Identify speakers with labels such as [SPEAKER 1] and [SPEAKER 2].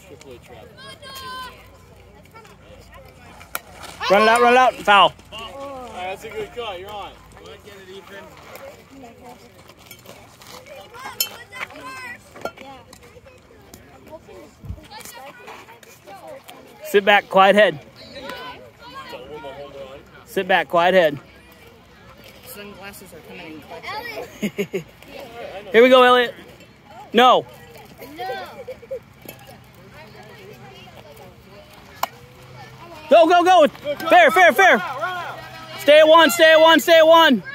[SPEAKER 1] Run it out, foul.
[SPEAKER 2] All right, that's a good cut. You're on. Go ahead, get it, Ethan.
[SPEAKER 1] Sit back, quiet head. Sit back, quiet head.
[SPEAKER 3] Sunglasses are coming in.
[SPEAKER 1] Here we go, Elliot. No. Go. Fair. Stay at one.